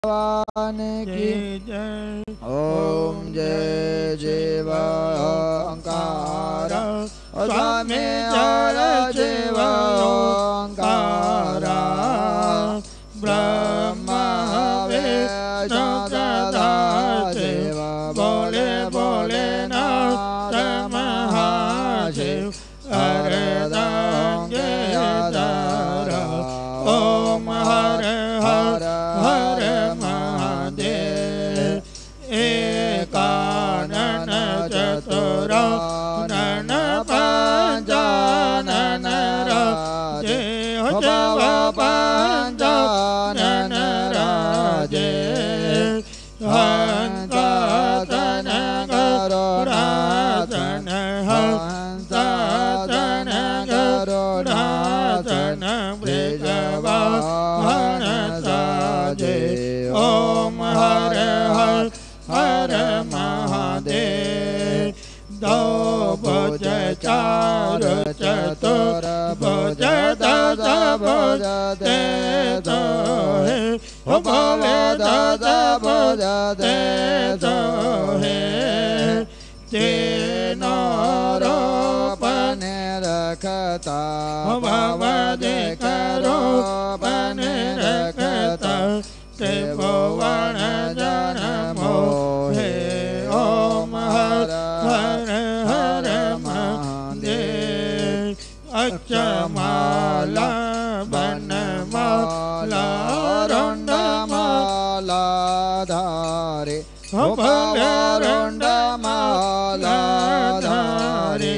भगवान की जय। ओम जय शिव ओंकार स्वामी जय शिव ओंकार ब्रह्मा विष्णु सदाशिव बोले बोले नाथ महाशिव हरदंगेश्वर ओम हर हर हर महादेव एकानन चतुरानन पंचानन राजे शिव पंचानन राजे हंसासन गरुडासन हंसासन गरुडासन वृषवाहन साजे ओम हर हर हर महादेव दो भुज चार चतुर भुज दस भुज तेज है हो बोले दस भुज तेज है तीनों रूप निरखता भवदिक रूप निरखता त्रिभुवन जन मोहे ओम हर हर हर महादेव अक्षमाला बनमाला रुंडमाला धारे हो रुंडमाला धारे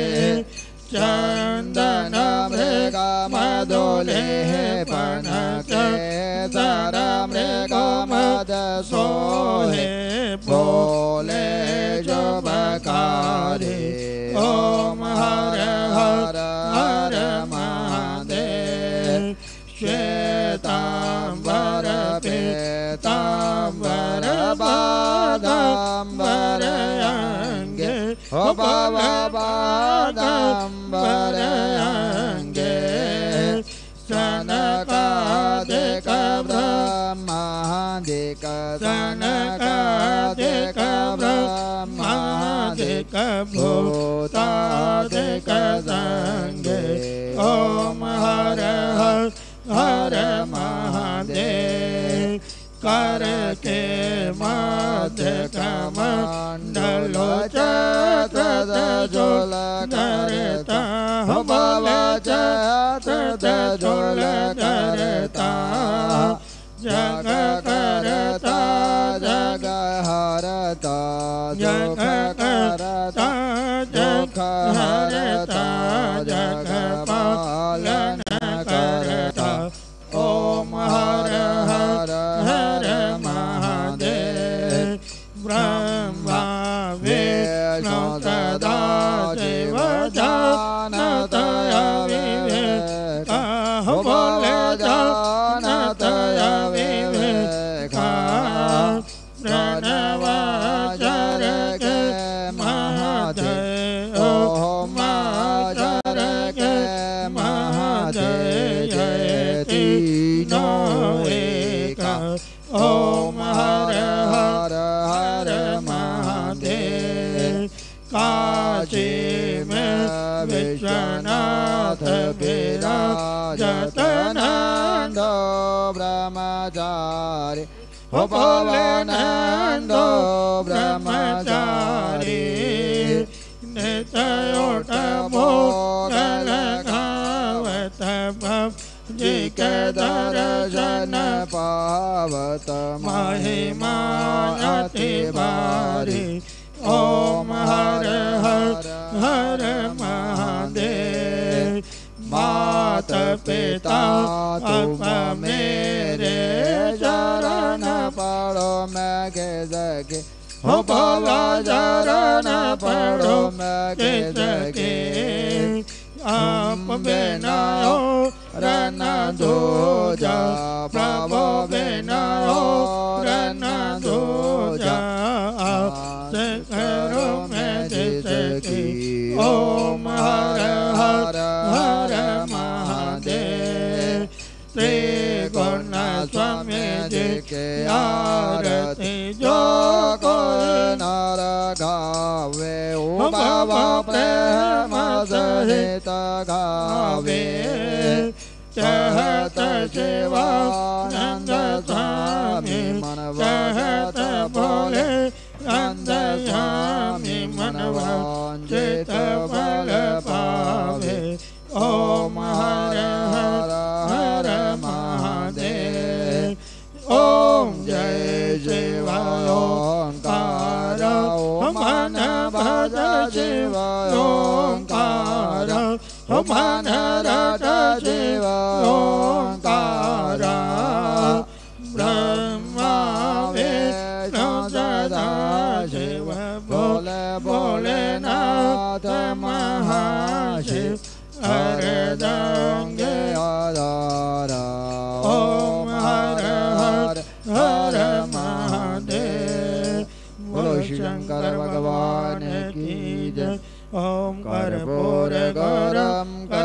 चंदन मृग मधुले पनक सर मृग मद सोहे बोले शुभकारी ओम हर हर हर महादेव श्वेतांबर पीतांबर बादांबर अंगे हो बादांबर अंगे सनकादिक ब्रह्मादिक सनकादिक ब्रह्मादिक भूतादिक संगे ओम हर हर हर महादेव कर के मध्य कमंडलो चतुर्थ जोल करता हो बोले चतुर्थ जोल करता जग करता जग हरता जग करता जग हरता जग पालन करता ओम हर हर हर महादेव ब्रह्मा विष्णु सदाशिव जानत अविवेका हो बोले जानत अविवेका प्रणवाचर के महादेव ओम आचर के महादेव ओम हर हर हर महादेव काशी में विश्वनाथ विराजत नंदो ब्रह्मचारी हो बोले नंदो ब्रह्मचारी नित्य उठ मोगल गावत जी के दर्शन पावत महिमा अति भारी ओम हर हर हर महादेव मात पिता अब मेरे चरण पड़ो मैं के सके हो बोला चरण पड़ो मैं के सके आप बिना हो रन दूजा प्रभु बिना हो रन दूजा से करो मैं जिसकी ओम हर हर हर महादेव श्री गुण स्वामी जी के आरती जो कोई नर गावे भव प्रेम सहित गावे कहत शिवानंद स्वामी मन कहत बोले अंतर्यामी मन वांछित फल पावे ओम हर हर हर महादेव ओम जय शिव ओंकार मन भज शिव ओंकार मन रट शिव ओंकार ब्रह्मा विष्णु सदा शिव बोले भोलेनाथ महाशिव हरदंगे आधार ओम हर हर हर महादेव बोलो शंकर भगवान की जय ओम कर्पूर गौरम